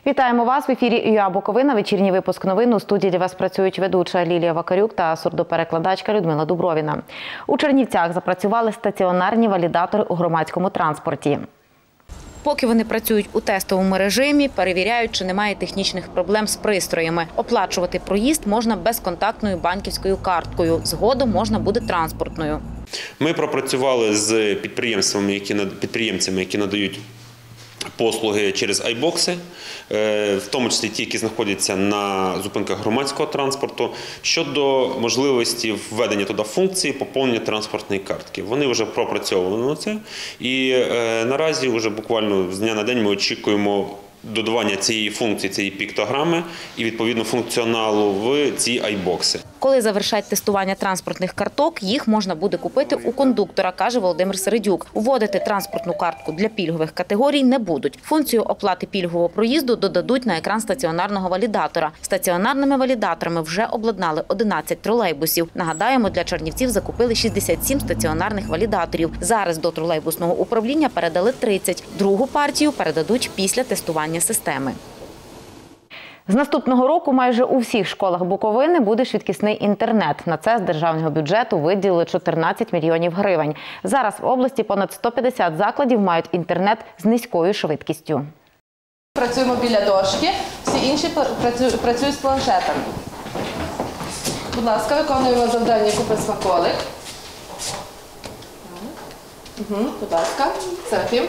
Вітаємо вас в ефірі ЮА Буковина. Вечірній випуск новин. У студії для вас працюють ведуча Лілія Вакарюк та сурдоперекладачка Людмила Дубровіна. У Чернівцях запрацювали стаціонарні валідатори у громадському транспорті. Поки вони працюють у тестовому режимі, перевіряють, чи немає технічних проблем з пристроями. Оплачувати проїзд можна безконтактною банківською карткою. Згодом можна буде транспортною. Ми пропрацювали з підприємцями, які надають послуги через айбокси, в тому числі ті, які знаходяться на зупинках громадського транспорту, щодо можливості введення туди функції поповнення транспортної картки. Вони вже пропрацьовували на це, і наразі вже буквально з дня на день ми очікуємо додавання цієї функції, цієї піктограми і, відповідно, функціоналу в ці айбокси. Коли завершать тестування транспортних карток, їх можна буде купити у кондуктора, каже Володимир Середюк. Вводити транспортну картку для пільгових категорій не будуть. Функцію оплати пільгового проїзду додадуть на екран стаціонарного валідатора. Стаціонарними валідаторами вже обладнали 11 тролейбусів. Нагадаємо, для чернівців закупили 67 стаціонарних валідаторів. Зараз до тролейбусного управління передали 30. Другу партію передадуть після тестування системи. З наступного року майже у всіх школах Буковини буде швидкісний інтернет. На це з державного бюджету виділили 14 мільйонів гривень. Зараз в області понад 150 закладів мають інтернет з низькою швидкістю. Працюємо біля дошки, всі інші працюють з планшетами. Будь ласка, виконуємо завдання «Купи смаколик». Будь ласка, Серафім.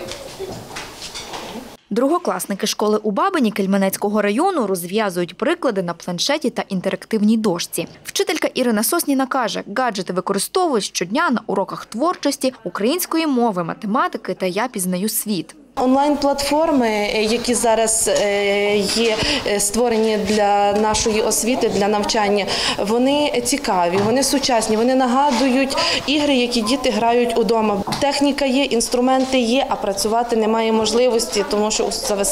Другокласники школи у Бабині Кельменецького району розв'язують приклади на планшеті та інтерактивній дошці. Вчителька Ірина Сосніна каже, гаджети використовують щодня на уроках творчості, української мови, математики та «Я пізнаю світ». Онлайн-платформи, які зараз є створені для нашої освіти, для навчання, вони цікаві, вони сучасні, вони нагадують ігри, які діти грають удома. Техніка є, інструменти є, а працювати немає можливості, тому що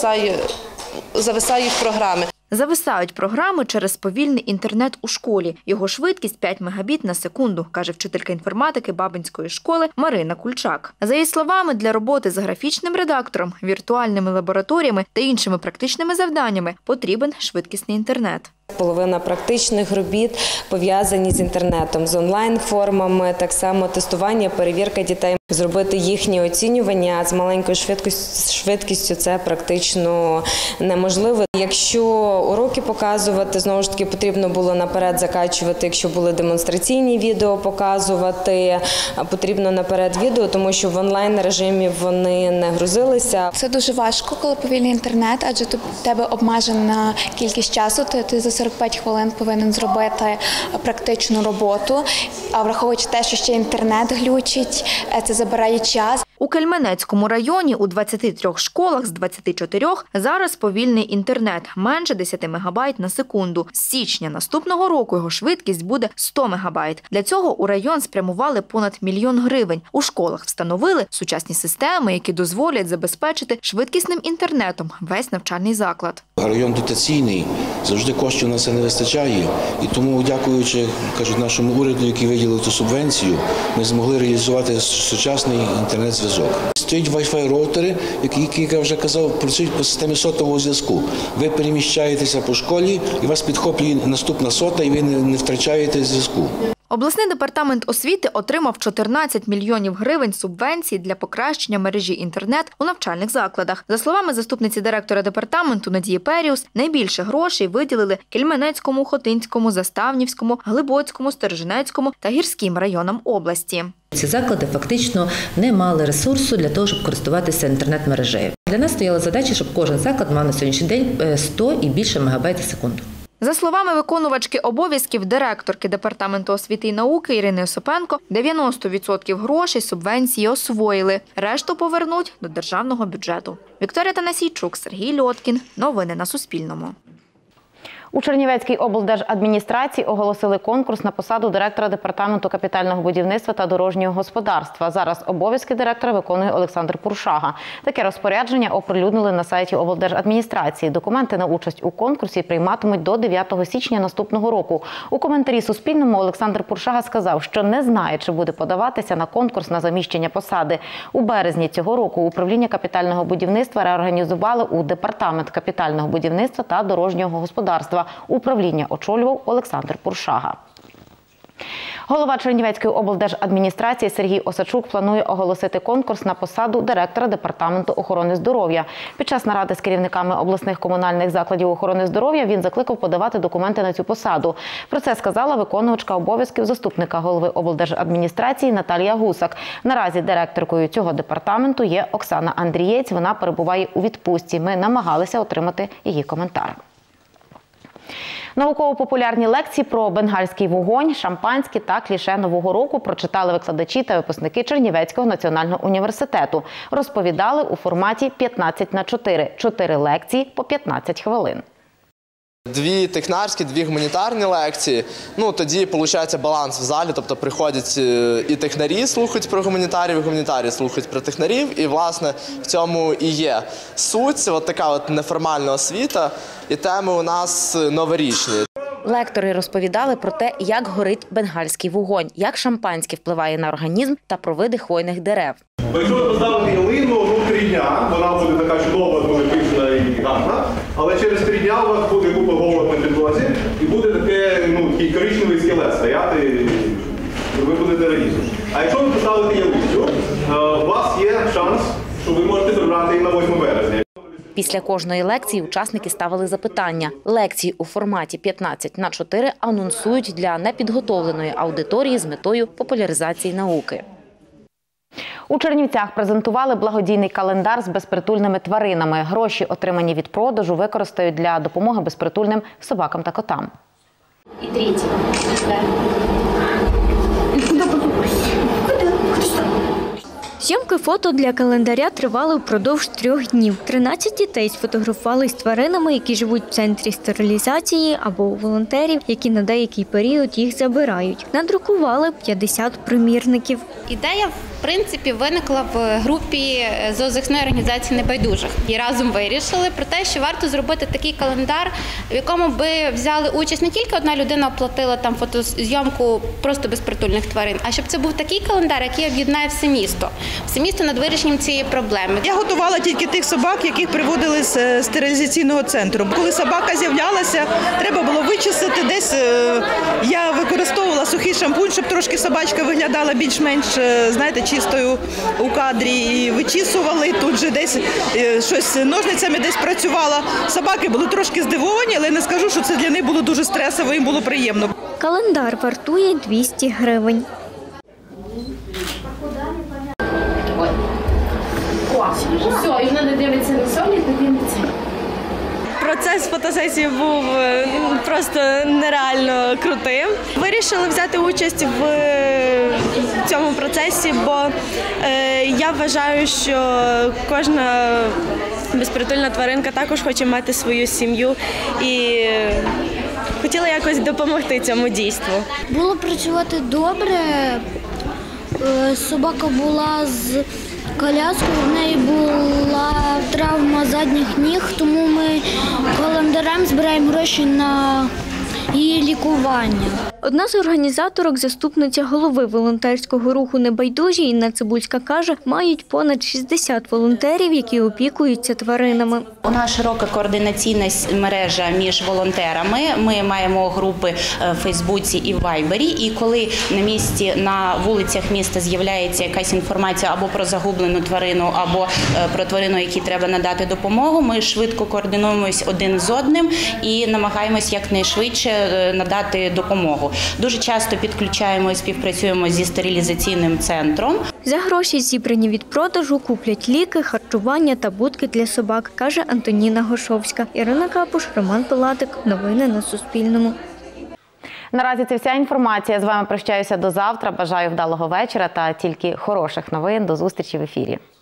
зависають програми. Зависають програми через повільний інтернет у школі. Його швидкість 5 мегабіт на секунду, каже вчителька інформатики Бабинської школи Марина Кульчак. За її словами, для роботи з графічним редактором, віртуальними лабораторіями та іншими практичними завданнями потрібен швидкісний інтернет. Половина практичних робіт пов'язані з інтернетом, з онлайн-формами, так само тестування, перевірка дітей. Зробити їхнє оцінювання з маленькою швидкістю – це практично неможливо. Якщо уроки показувати, знову ж таки, потрібно було наперед закачувати, якщо були демонстраційні відео показувати, потрібно наперед відео, тому що в онлайн-режимі вони не грузилися. Це дуже важко, коли повільний інтернет, адже у тебе обмежена кількість часу, ти за 45 хвилин повинен зробити практичну роботу, а враховуючи те, що ще інтернет глючить, це забирає час. У Кельменецькому районі у 23 школах з 24 зараз повільний інтернет – менше 10 мегабайт на секунду. З січня наступного року його швидкість буде 100 мегабайт. Для цього у район спрямували понад 1 мільйон гривень. У школах встановили сучасні системи, які дозволять забезпечити швидкісним інтернетом весь навчальний заклад. Район дотаційний, завжди коштів на це не вистачає. І тому, дякуючи, кажуть, нашому уряду, який виділив цю субвенцію, ми змогли реалізувати сучасний інтернет-зв'язок. Стоять Wi-Fi роутери, які, як я вже казав, працюють по системі сотового зв'язку. Ви переміщаєтеся по школі, і вас підхоплює наступна сота, і ви не втрачаєте зв'язку. Обласний департамент освіти отримав 14 мільйонів гривень субвенцій для покращення мережі інтернет у навчальних закладах. За словами заступниці директора департаменту Надії Періус, найбільше грошей виділили Кельменецькому, Хотинському, Заставнівському, Глибоцькому, Сторожинецькому та Гірським районам області. Ці заклади фактично не мали ресурсу для того, щоб користуватися інтернет-мережею. Для нас стояла задача, щоб кожен заклад мав на сьогоднішній день 100 і більше мегабайт за секунду. За словами виконувачки обов'язків директорки Департаменту освіти і науки Ірини Осипенко, 90% грошей субвенції освоїли. Решту повернуть до державного бюджету. Вікторія Танасійчук, Сергій Льоткін. Новини на Суспільному. У Чернівецькій облдержадміністрації оголосили конкурс на посаду директора департаменту капітального будівництва та дорожнього господарства. Зараз обов'язки директора виконує Олександр Пуршага. Таке розпорядження оприлюднили на сайті облдержадміністрації. Документи на участь у конкурсі прийматимуть до 9 січня наступного року. У коментарі Суспільному Олександр Пуршага сказав, що не знає, чи буде подаватися на конкурс на заміщення посади. У березні цього року управління капітального будівництва реорганізували у департамент капітального будівництва та дорожнього господарства. Управління очолював Олександр Пуршага. Голова Чернівецької облдержадміністрації Сергій Осачук планує оголосити конкурс на посаду директора департаменту охорони здоров'я. Під час наради з керівниками обласних комунальних закладів охорони здоров'я він закликав подавати документи на цю посаду. Про це сказала виконувачка обов'язків заступника голови облдержадміністрації Наталія Гусак. Наразі директоркою цього департаменту є Оксана Андрієць. Вона перебуває у відпустці. Ми намагалися отримати її коментар. Науково-популярні лекції про бенгальський вогонь, шампанське та кліше Нового року прочитали викладачі та випускники Чернівецького національного університету. Розповідали у форматі 15×4. 4 лекції по 15 хвилин. 2 технарські, 2 гуманітарні лекції. Тоді, виходить, баланс в залі, тобто приходять і технарі слухають про гуманітарів, і гуманітарії слухають про технарів. І, власне, в цьому і є суть, така неформальна освіта, і теми у нас новорічні. Лектори розповідали про те, як горить бенгальський вогонь, як шампанське впливає на організм та про види хвойних дерев. Якщо ви поставите ялину, 3 дня, вона буде така чудова, буде пишна і гарна, але через 3 дня у вас буде купа голок на підлозі і буде такий коричневий скелет стояти, і ви будете радіти. А якщо ви поставите ялинку, у вас є шанс, що ви можете прибрати її на 8 березня. Після кожної лекції учасники ставили запитання. Лекції у форматі 15×4 анонсують для непідготовленої аудиторії з метою популяризації науки. У Чернівцях презентували благодійний календар з безпритульними тваринами. Гроші, отримані від продажу, використають для допомоги безпритульним собакам та котам. І третє. Зйомки фото для календаря тривали впродовж 3 днів. 13 дітей сфотографували з тваринами, які живуть в центрі стерилізації, або у волонтерів, які на деякий період їх забирають. Надрукували 50 примірників. Ідея, в принципі, виникла в групі зоозахисної організації «Небайдужих». І разом вирішили про те, що варто зробити такий календар, в якому би взяли участь не тільки одна людина оплатила там фотозйомку просто безпритульних тварин, а щоб це був такий календар, який об'єднає все місто. Все місто над вирішенням цієї проблеми. Я готувала тільки тих собак, яких приводили з стерилізаційного центру. Коли собака з'являлася, треба було вичистити десь. Я використовувала сухий шампунь, щоб трошки собачка виглядала більш-менш, знаєте, чистою у кадрі. І вичісували, тут же десь щось ножницями десь працювала. Собаки були трошки здивовані, але не скажу, що це для них було дуже стресово, їм було приємно. Календар вартує 200 гривень. Все, і вона не дивиться на соні, не дивиться. Процес фотосесії був просто нереально крутим. Вирішили взяти участь в цьому процесі, бо я вважаю, що кожна безпритульна тваринка також хоче мати свою сім'ю і хотіла якось допомогти цьому дійству. Було працювати добре, собака була з коляскою, в неї була травма задніх ніг, тому ми календарем збираємо гроші на її лікування. Одна з організаторок, заступниця голови волонтерського руху «Небайдужі» Інна Цибульська каже, мають понад 60 волонтерів, які опікуються тваринами. У нас широка координаційна мережа між волонтерами. Ми маємо групи в Фейсбуці і в Вайбері. І коли на місці, на вулицях міста з'являється якась інформація або про загублену тварину, або про тварину, якій треба надати допомогу, ми швидко координуємось один з одним і намагаємось якнайшвидше надати допомогу. Дуже часто підключаємо і співпрацюємо зі стерилізаційним центром. За гроші, зібрані від продажу, куплять ліки, харчування та будки для собак, каже Антоніна Гошовська. Ірина Капуш, Роман Пилатик. Новини на Суспільному. Наразі це вся інформація. З вами прощаюся до завтра. Бажаю вдалого вечора та тільки хороших новин. До зустрічі в ефірі.